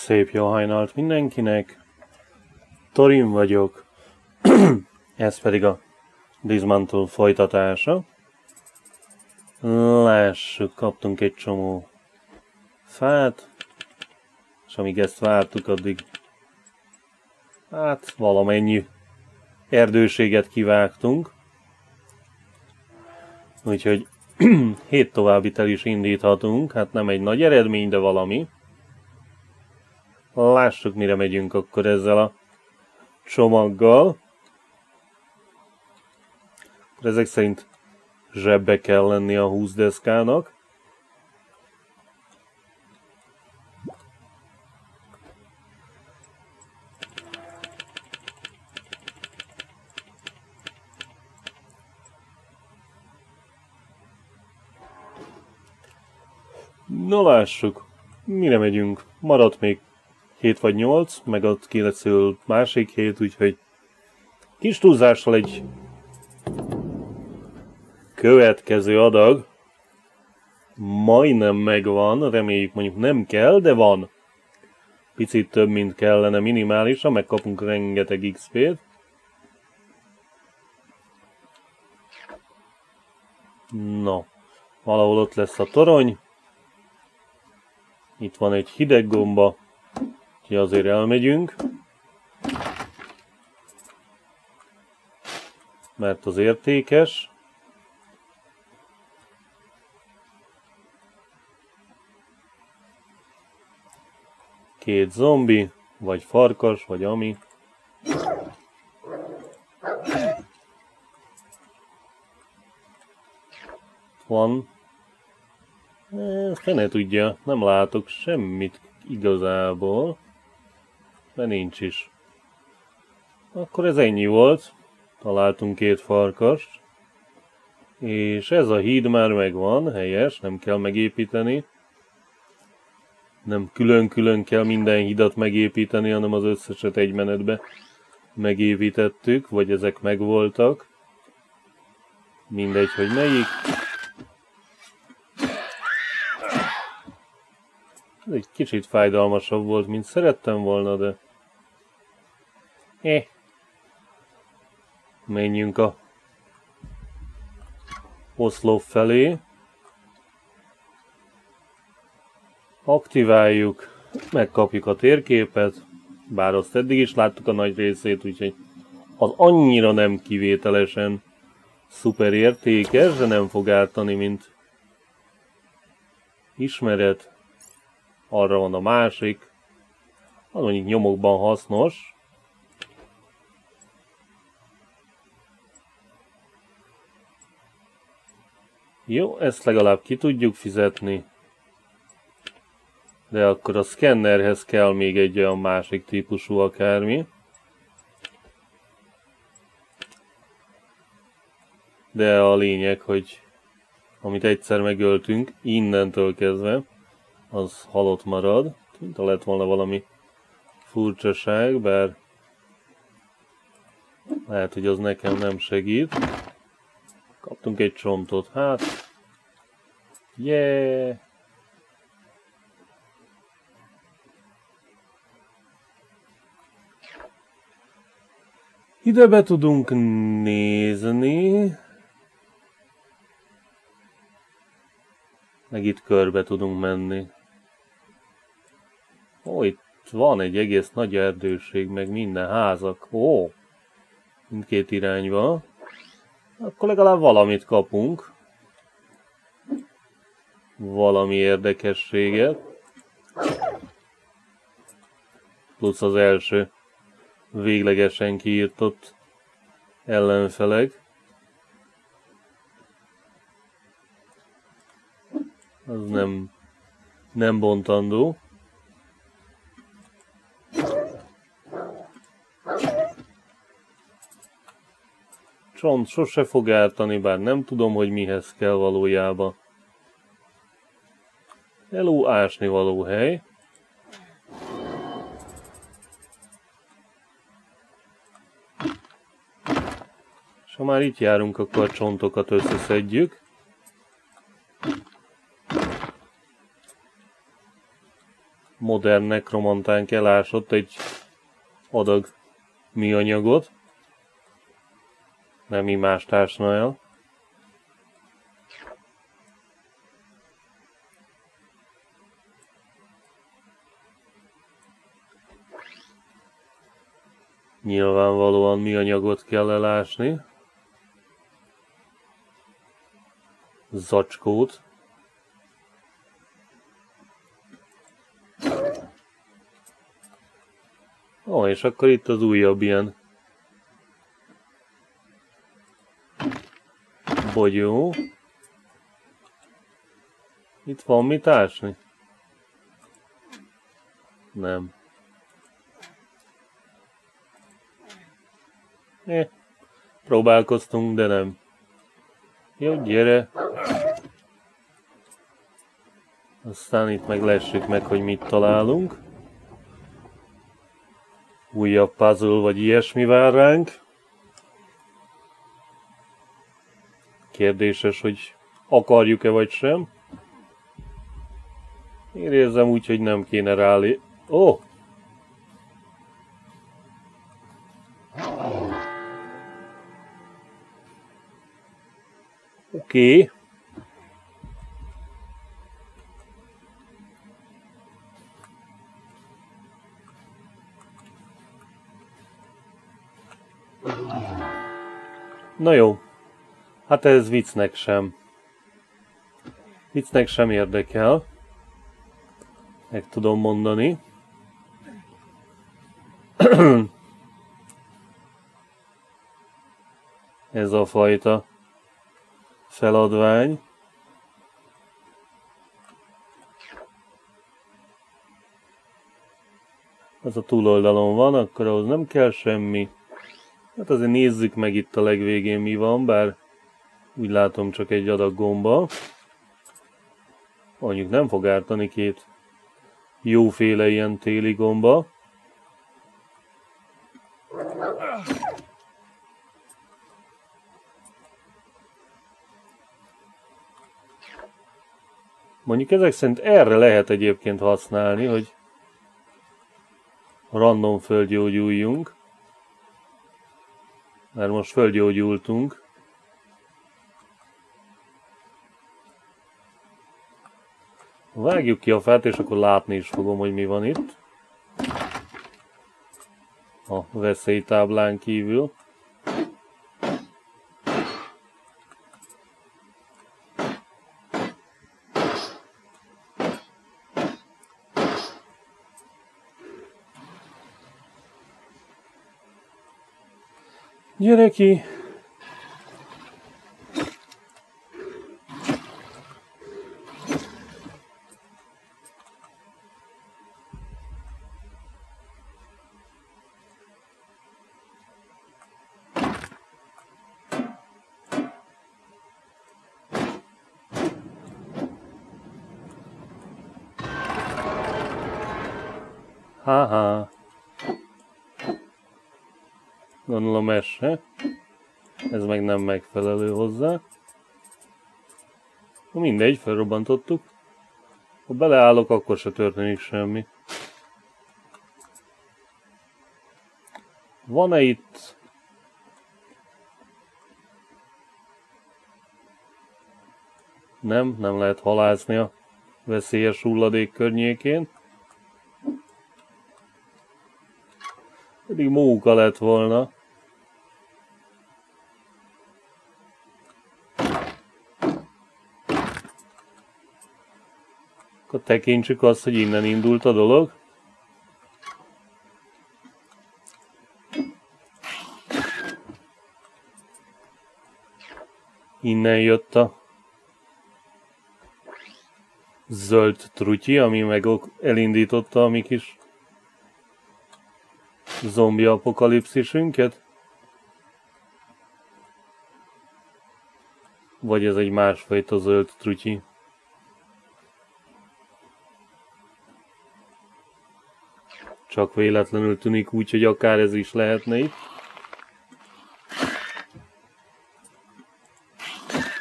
Szép jó hajnalt mindenkinek, Torin vagyok, ez pedig a Dismantle folytatása. Lássuk, kaptunk egy csomó fát, és amíg ezt vártuk, addig hát valamennyi erdőséget kivágtunk. Úgyhogy 7 továbbit el is indíthatunk, hát nem egy nagy eredmény, de valami. Lássuk, mire megyünk akkor ezzel a csomaggal. Ezek szerint zsebbe kell lenni a 20 deszkának. Na lássuk, mire megyünk. Maradt még 7 vagy 8, meg ott készül másik 7, úgyhogy kis túlzással egy következő adag majdnem megvan, reméljük mondjuk nem kell, de van. Picit több, mint kellene minimálisan, megkapunk rengeteg XP-t. No, valahol ott lesz a torony. Itt van egy hideg gomba, úgyhogy azért elmegyünk. Mert az értékes. Két zombi, vagy farkas, vagy ami. Van. Fene tudja, nem látok semmit igazából. De nincs is. Akkor ez ennyi volt. Találtunk 2 farkast. És ez a híd már megvan, helyes, nem kell megépíteni. Nem külön-külön kell minden hidat megépíteni, hanem az összeset egy menetbe megépítettük, vagy ezek megvoltak. Mindegy, hogy melyik. Ez egy kicsit fájdalmasabb volt, mint szerettem volna, de... Menjünk a oszlop felé. Aktiváljuk, megkapjuk a térképet, bár azt eddig is láttuk a nagy részét, úgyhogy az annyira nem kivételesen szuper értékes, de nem fog ártani, mint ismeret. Arra van a másik, az mondjuk nyomokban hasznos. Jó, ezt legalább ki tudjuk fizetni. De akkor a szkennerhez kell még egy olyan másik típusú akármi. De a lényeg, hogy amit egyszer megöltünk, innentől kezdve, az halott marad. Mintha lett volna valami furcsaság, bár lehet, hogy az nekem nem segít. Kaptunk egy csontot, hát. Yeah! Ide be tudunk nézni. Meg itt körbe tudunk menni. Ó, itt van egy egész nagy erdőség, meg minden házak. Ó, mindkét irányba. Akkor legalább valamit kapunk. Valami érdekességet. Plusz az első véglegesen kiírtott ellenfelek. Az nem bontandó. Csont sose fog ártani, bár nem tudom, hogy mihez kell valójában. Hello, ásni való hely. És ha már itt járunk, akkor a csontokat összeszedjük. modern nekromantánk elásott egy adag műanyagot. Nem imást ásna el. Nyilvánvalóan műanyagot kell elásni. Zacskót. Ó, és akkor itt az újabb ilyen bogyó. Itt van mit ásni? Nem. Próbálkoztunk, de nem. Jó, gyere. Aztán itt meg lessük meg, hogy mit találunk. Újabb puzzle vagy ilyesmi vár ránk. Kérdéses, hogy akarjuk-e vagy sem. Én érzem úgy, hogy nem kéne rálé... Ó! Oké. Na jó. Hát ez viccnek sem. Viccnek sem érdekel. Meg tudom mondani. Ez a fajta feladvány. Az a túloldalon van, akkor ahhoz nem kell semmi. Hát azért nézzük meg itt a legvégén mi van, bár úgy látom csak egy adag gomba. Mondjuk nem fog ártani két jóféle ilyen téli gomba. Mondjuk ezek szerint erre lehet egyébként használni, hogy random földgyógyuljunk. Mert most földgyógyultunk. Vágjuk ki a fát, és akkor látni is fogom, hogy mi van itt. A veszélytáblán kívül. Gyere ki! Haha. Gondolom ez se. Ez meg nem megfelelő hozzá. Mindegy, felrobbantottuk. Ha beleállok, akkor se történik semmi. Van-e itt? Nem lehet halászni a veszélyes hulladék környékén. Pedig móka lett volna. Akkor tekintsük azt, hogy innen indult a dolog. Innen jött a zöld trutyi, ami meg elindította a mi kis zombi apokalipszisünket. Vagy ez egy másfajta zöld trutyi. Csak véletlenül tűnik úgy, hogy akár ez is lehetne itt.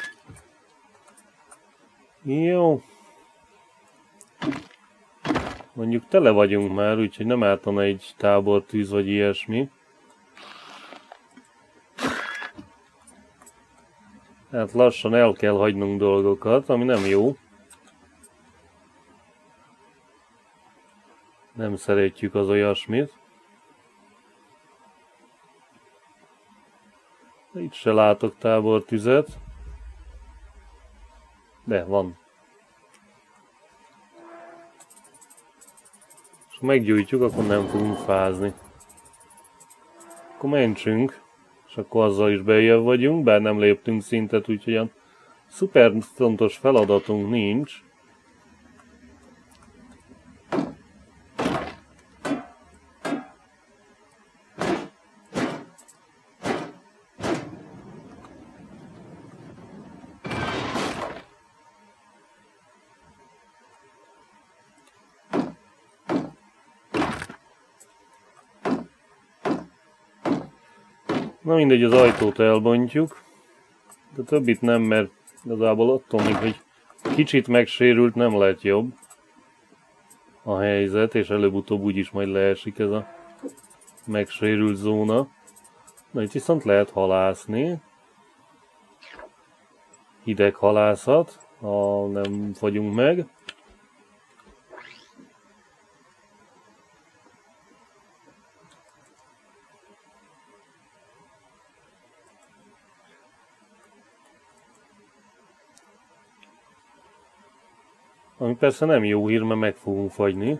Jó. Mondjuk tele vagyunk már, úgyhogy nem ártana egy tábortűz vagy ilyesmi. Hát lassan el kell hagynunk dolgokat, ami nem jó. Nem szeretjük az olyasmit. Itt se látok tábortüzet. De van. És ha meggyújtjuk, akkor nem fogunk fázni. Akkor mentsünk. És akkor azzal is beljebb vagyunk, bár nem léptünk szintet, úgyhogy olyan szuper fontos feladatunk nincs. Na mindegy, az ajtót elbontjuk, de többit nem, mert igazából attól még, hogy kicsit megsérült, nem lett jobb a helyzet, és előbb-utóbb úgyis majd leesik ez a megsérült zóna. Na itt viszont lehet halászni. Hideg halászat, ha nem fagyunk meg. Ami persze nem jó hír, mert meg fogunk fagyni.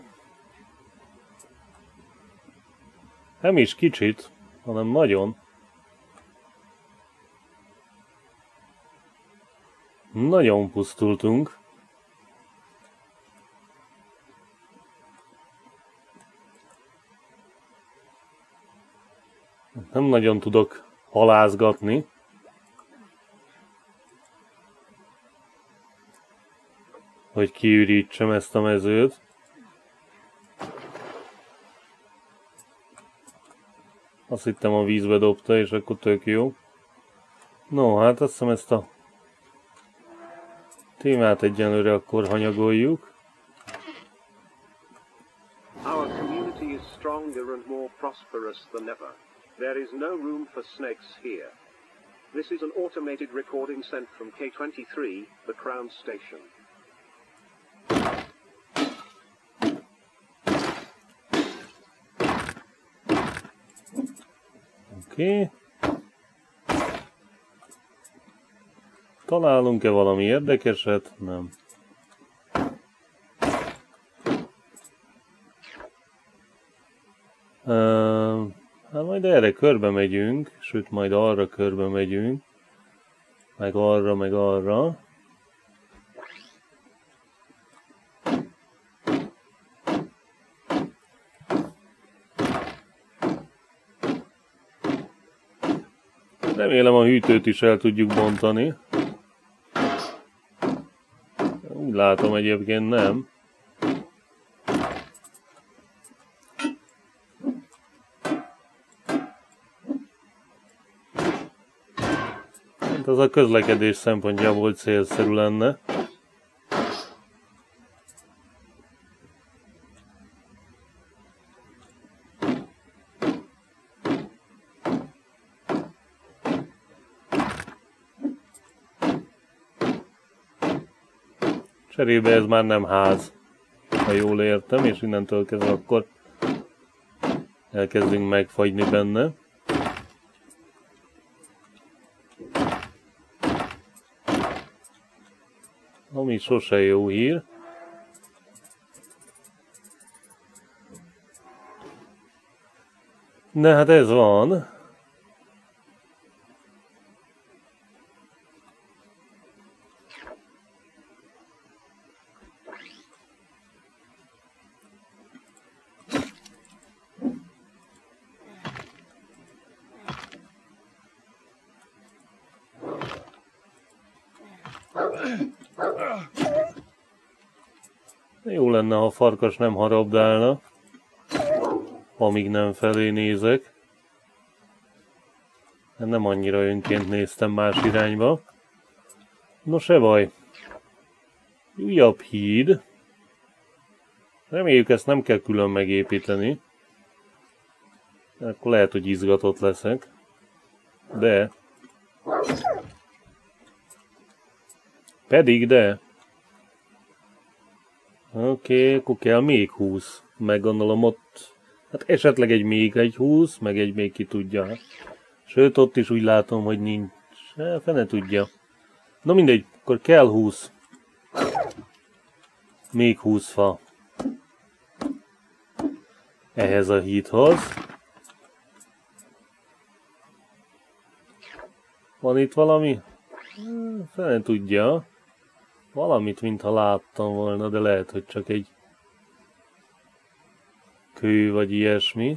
Nem is kicsit, hanem nagyon. Nagyon pusztultunk. Nem nagyon tudok halázgatni. Hogy kiürítsem ezt a mezőt. Azt hittem a vízbe dobta, és akkor tök jó. No, hát azt hiszem ezt a témát egyenlőre akkor hanyagoljuk. Our community is stronger and more prosperous than ever. There is no room for snakes here. This is an automated recording sent from K23, the Crown Station. Oké. Találunk-e valami érdekeset? Nem. Hát majd erre körbe megyünk, sőt majd arra körbe megyünk. Meg arra, meg arra. Remélem a hűtőt is el tudjuk bontani. Úgy látom, egyébként nem. Hát az a közlekedés szempontjából célszerű lenne. Cserébe ez már nem ház, ha jól értem, és innentől kezdve akkor elkezdünk megfagyni benne. Ami sose jó hír. De hát ez van. Jó lenne, ha a farkas nem harabdálna, amíg nem felé nézek. Nem annyira önként néztem más irányba. No se baj. Újabb híd. Reméljük, ezt nem kell külön megépíteni. Akkor lehet, hogy izgatott leszek. De... Pedig de... Oké, akkor kell még 20. Meg gondolom ott... Hát esetleg még egy 20, meg egy még ki tudja. Sőt, ott is úgy látom, hogy nincs. Fene tudja. Na mindegy, akkor kell 20. Még 20 fa. Ehhez a hídhoz. Van itt valami? Fene tudja. Valamit, mintha láttam volna, de lehet, hogy csak egy kő vagy ilyesmi.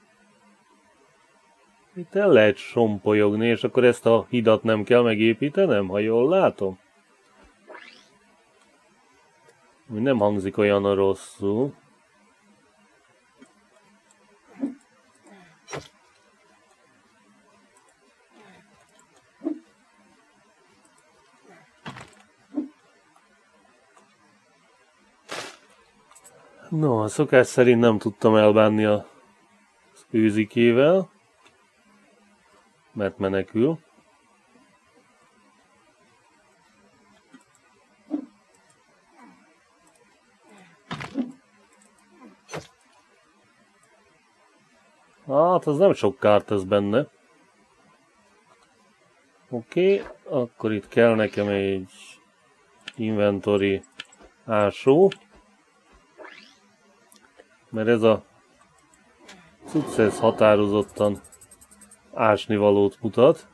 Itt el lehet sompolyogni, és akkor ezt a hidat nem kell megépítenem, ha jól látom. Nem hangzik olyan rosszul. No, a szokás szerint nem tudtam elbánni az őzikével, mert menekül. Hát, az nem sok kárt ez benne. Oké, akkor itt kell nekem egy inventory ásó. Mert ez a cucc, ez határozottan ásnivalót mutat.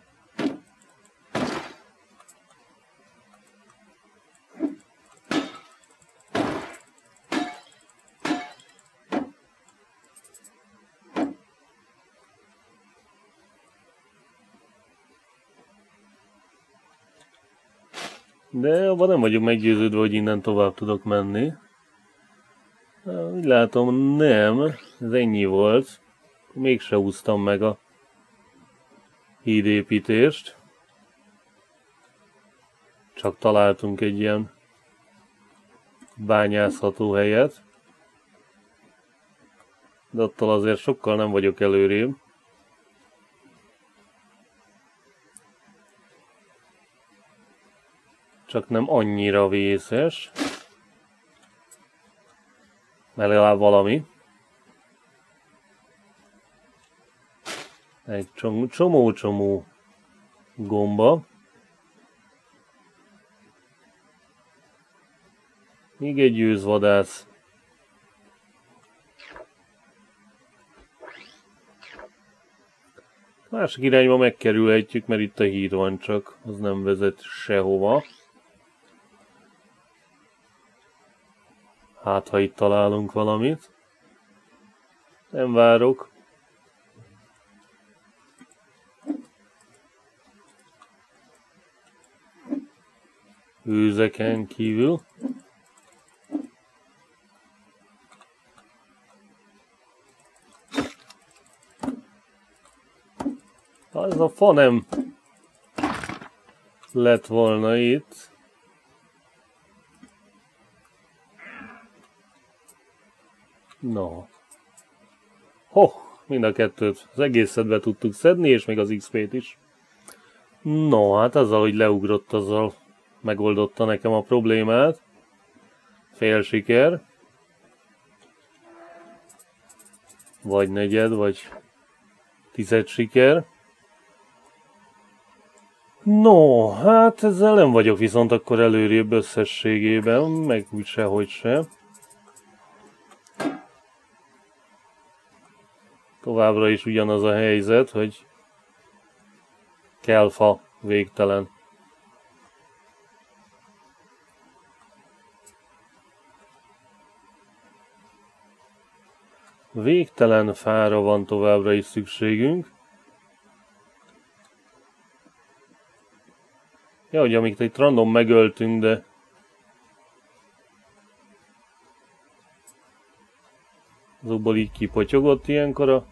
De abban nem vagyok meggyőződve, hogy innen tovább tudok menni. Úgy látom, nem. Ez ennyi volt. Mégse húztam meg a hídépítést. Csak találtunk egy ilyen bányászható helyet. De attól azért sokkal nem vagyok előrébb. Csak nem annyira vészes. Mert legalább valami. Egy csomó gomba. Még egy őzvadász. Másik irányba megkerülhetjük, mert itt a híd van, csak az nem vezet sehova. Hát, ha itt találunk valamit. Nem várok. Őzeken kívül. Az a fa nem lett volna itt. No. Mind a kettőt, az egészet be tudtuk szedni, és még az XP-t is. No, hát azzal, hogy leugrott, azzal megoldotta nekem a problémát. Fél siker. Vagy negyed, vagy 10 siker. No, hát ezzel nem vagyok viszont akkor előrébb összességében, meg úgy sehogy se. Továbbra is ugyanaz a helyzet, hogy kell fa végtelen. Végtelen fára van továbbra is szükségünk. Ja, hogy amit itt random megöltünk, de azokból így kipotyogott ilyenkor a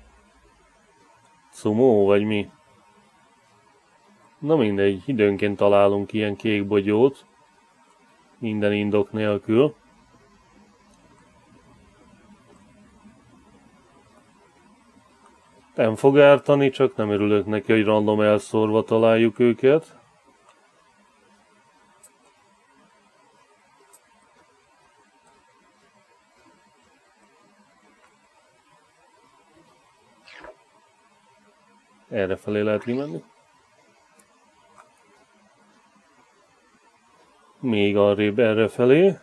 cumó, vagy mi? Na mindegy, időnként találunk ilyen kék bogyót. Minden indok nélkül. Nem fog ártani, csak nem örülök neki, hogy random elszórva találjuk őket. Errefelé lehet kimenni. Még arrébb errefelé.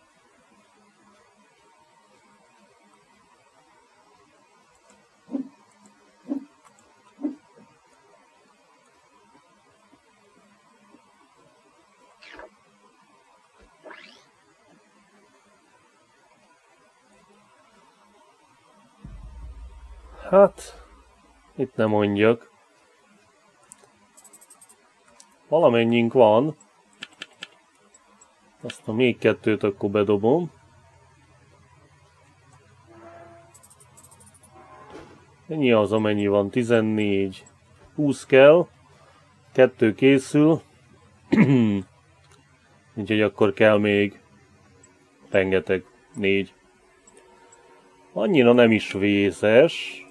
Hát, itt nem mondjak. Valamennyink van. Azt a még kettőt akkor bedobom. Ennyi az, amennyi van? 14. 20 kell. 2 készül. Úgyhogy akkor kell még rengeteg. 4. Annyira nem is vészes.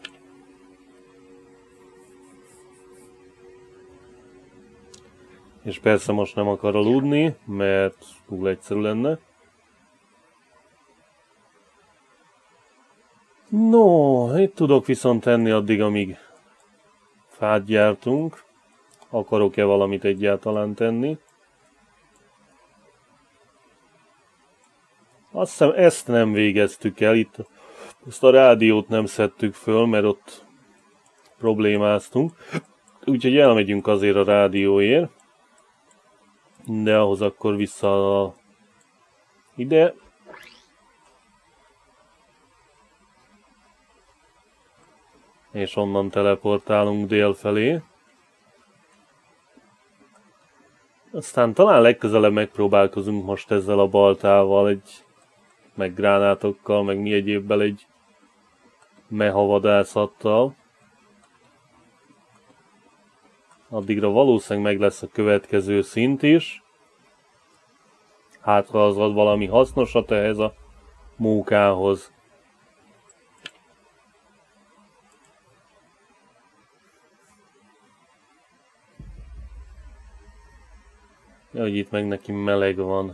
És persze most nem akar aludni, mert túl egyszerű lenne. No, itt tudok viszont tenni addig, amíg fát gyártunk. Akarok-e valamit egyáltalán tenni? Azt hiszem ezt nem végeztük el, itt ezt a rádiót nem szedtük föl, mert ott problémáztunk. Úgyhogy elmegyünk azért a rádióért. De ahhoz akkor vissza ide. És onnan teleportálunk dél felé. Aztán talán legközelebb megpróbálkozunk most ezzel a baltával, meg gránátokkal, meg mi egyébbel egy mehavadászattal. Addigra valószínűleg meg lesz a következő szint is. Hát ha az ad valami hasznosat ehhez a mókához. Ja, hogy itt meg neki meleg van.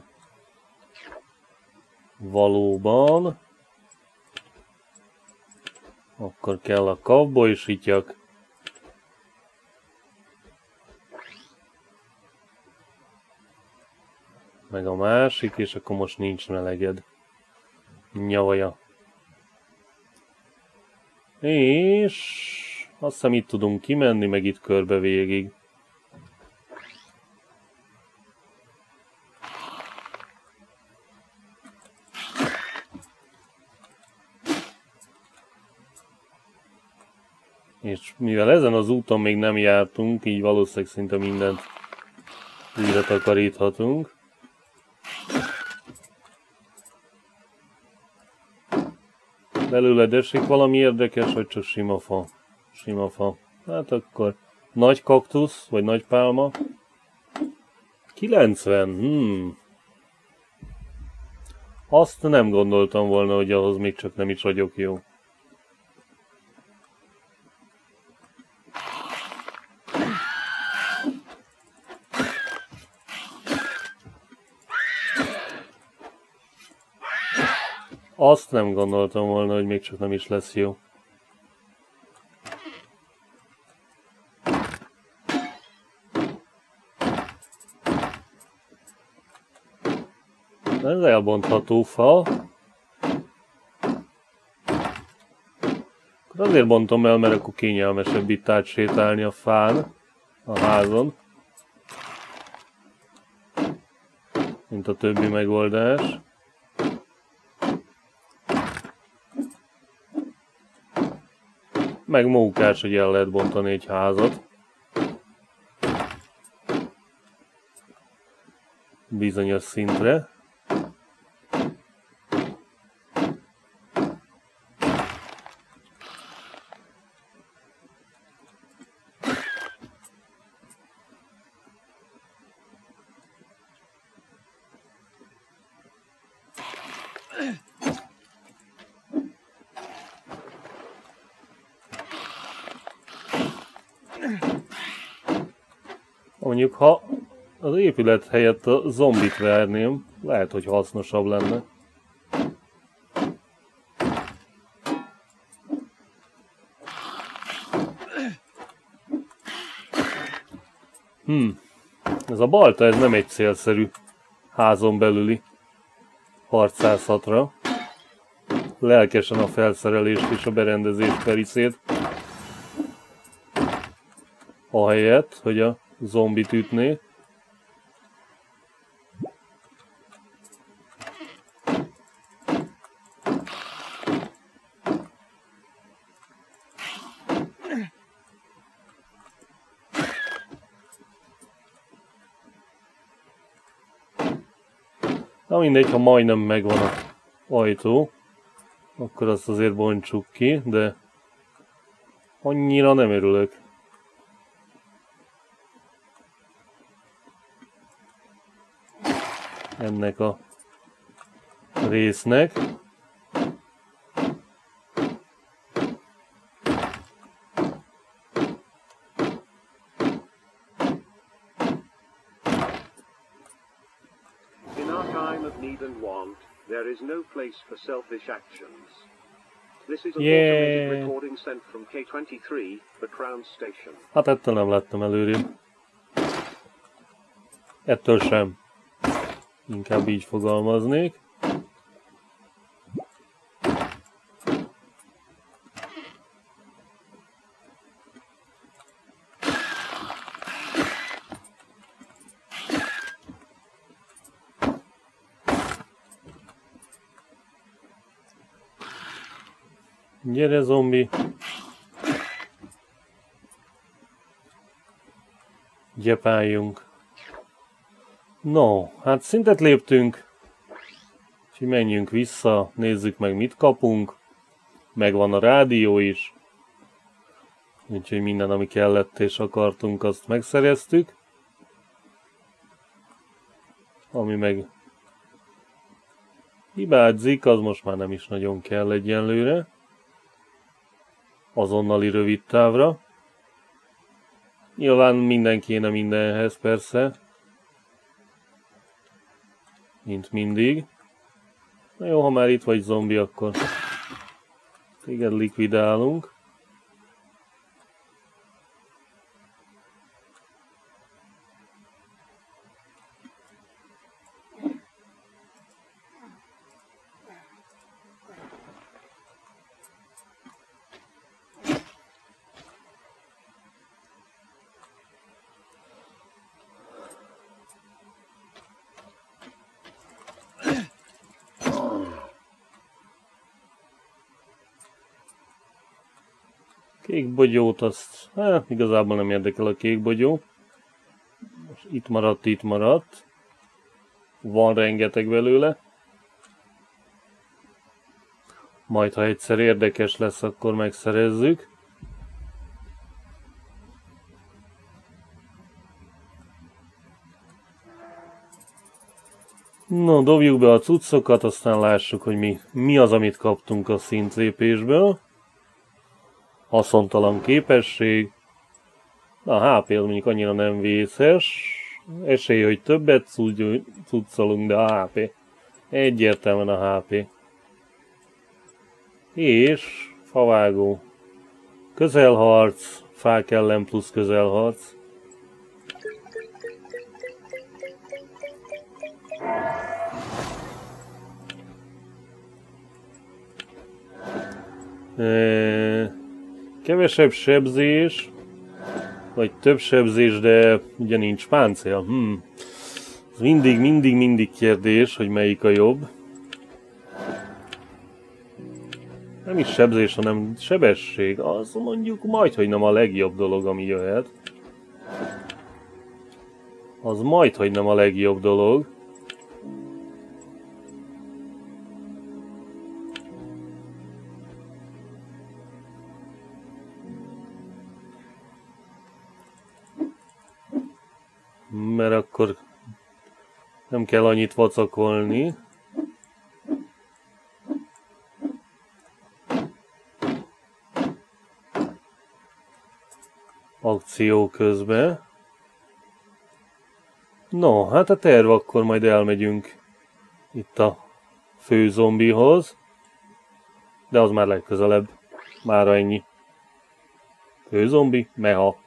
Valóban. Akkor kell a cowboy sityak. Meg a másik, és akkor most nincs meleged. Nyavaja. És azt hiszem itt tudunk kimenni, meg itt körbe végig. És mivel ezen az úton még nem jártunk, így valószínűleg szinte mindent újra takaríthatunk. Belőled esik valami érdekes, vagy csak sima fa? Sima fa. Hát akkor nagy kaktusz, vagy nagy pálma. 90. Azt nem gondoltam volna, hogy ahhoz még csak nem is vagyok jó. Azt nem gondoltam volna, hogy még csak nem is lesz jó. Ez elbontható fa. Akkor azért bontom el, mert akkor kényelmesebb itt átsétálni a fán, a házon, mint a többi megoldás. Meg mókás, hogy el lehet bontani egy házat. Bizonyos szintre. Mondjuk, ha az épület helyett a zombit verném, lehet, hogy hasznosabb lenne. Ez a balta, ez nem egy célszerű házon belüli harcászatra. Lelkesen a felszerelést és a berendezést veri szét. Ahelyett, hogy a zombit ütné. Na mindegy, ha majdnem megvan az ajtó, akkor azt azért bontsuk ki, de annyira nem örülök. Ennek a résznek. In our time of need and want, there is no place for selfish actions. This is an automated recording sent from K23, the Crown Station. Hát ettől nem lettem előrébb. Ettől sem. Inkább így fogalmaznék. Gyere, zombi! Gyepáljunk! No, hát szintet léptünk. Úgyhogy menjünk vissza, nézzük meg, mit kapunk. Megvan a rádió is. Úgyhogy minden, ami kellett és akartunk, azt megszereztük. Ami meg hibázik, az most már nem is nagyon kell egyenlőre. Azonnali rövid távra. Nyilván minden kéne mindenhez, persze. Mint mindig. Na jó, ha már itt vagy zombi, akkor téged likvidálunk. Kék bogyót azt, hát igazából nem érdekel a kék bogyó. Most itt maradt. Van rengeteg belőle. Majd ha egyszer érdekes lesz, akkor megszerezzük. No, dobjuk be a cuccokat, aztán lássuk, hogy mi az, amit kaptunk a szintlépésből. Haszontalan képesség. Na, HP az mondjuk annyira nem vészes. Esély, hogy többet cuccolunk, de a HP. Egyértelműen a HP. És favágó. Közelharc. Fák ellen plusz közelharc. Kevesebb sebzés, vagy több sebzés, de ugye nincs páncél. Ez mindig kérdés, hogy melyik a jobb. Nem is sebzés, hanem sebesség. Az mondjuk majdhogy nem a legjobb dolog, ami jöhet. Az majdhogy nem a legjobb dolog. Mert akkor nem kell annyit vacakolni. akció közben. No, hát a terv akkor majd elmegyünk itt a fő zombihoz. De az már legközelebb. Mára ennyi. Fő zombi, meha.